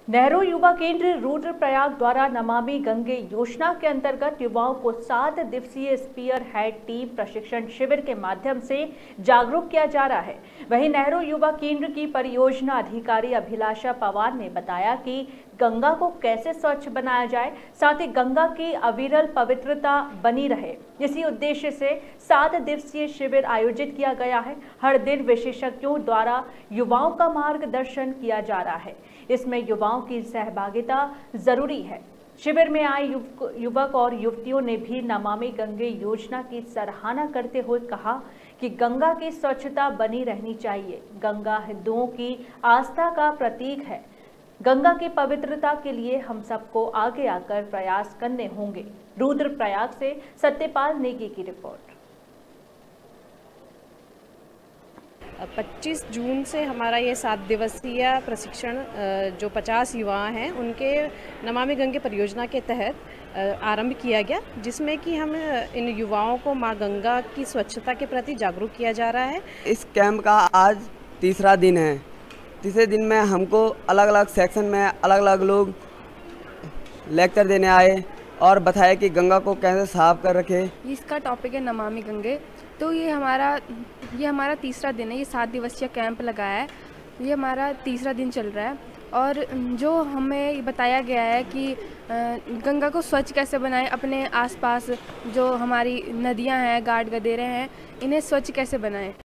नेहरू युवा केंद्र रुद्रप्रयाग द्वारा नमामि गंगे योजना के अंतर्गत युवाओं को 7 दिवसीय स्पीयर हेड टीम प्रशिक्षण शिविर के माध्यम से जागरूक किया जा रहा है। वहीं नेहरू युवा केंद्र की परियोजना अधिकारी अभिलाषा पवार ने बताया कि गंगा को कैसे स्वच्छ बनाया जाए, साथ ही गंगा की अविरल पवित्रता बनी रहे, इसी उद्देश्य से 7 दिवसीय शिविर आयोजित किया गया है। हर दिन विशेषज्ञों द्वारा युवाओं का मार्गदर्शन किया जा रहा है। इसमें युवाओं की सहभागिता जरूरी है। शिविर में आए युवक और युवतियों ने भी नमामि गंगे योजना की सराहना करते हुए कहा कि गंगा की स्वच्छता बनी रहनी चाहिए। गंगा हिंदुओं की आस्था का प्रतीक है। गंगा की पवित्रता के लिए हम सबको आगे आकर प्रयास करने होंगे। रुद्रप्रयाग से सत्यपाल नेगी की रिपोर्ट। 25 जून से हमारा ये 7 दिवसीय प्रशिक्षण जो 50 युवा हैं उनके नमामि गंगे परियोजना के तहत आरंभ किया गया, जिसमें कि हम इन युवाओं को मां गंगा की स्वच्छता के प्रति जागरूक किया जा रहा है। इस कैंप का आज तीसरा दिन है। तीसरे दिन में हमको अलग अलग सेक्शन में अलग अलग लोग लेक्चर देने आए और बताया कि गंगा को कैसे साफ कर रखे। इसका टॉपिक है नमामि गंगे। तो ये हमारा तीसरा दिन है। ये 7 दिवसीय कैंप लगाया है। ये हमारा तीसरा दिन चल रहा है और जो हमें बताया गया है कि गंगा को स्वच्छ कैसे बनाएं, अपने आसपास जो हमारी नदियां हैं, गाड गदेरे हैं, इन्हें स्वच्छ कैसे बनाएं।